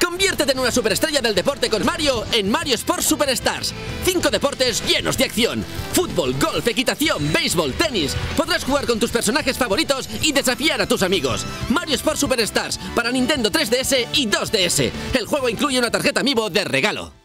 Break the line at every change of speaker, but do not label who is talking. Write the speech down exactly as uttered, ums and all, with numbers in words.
Conviértete en una superestrella del deporte con Mario en Mario Sports Superstars. Cinco deportes llenos de acción. Fútbol, golf, equitación, béisbol, tenis. Podrás jugar con tus personajes favoritos y desafiar a tus amigos. Mario Sports Superstars para Nintendo tres D S y dos D S. El juego incluye una tarjeta Amiibo de regalo.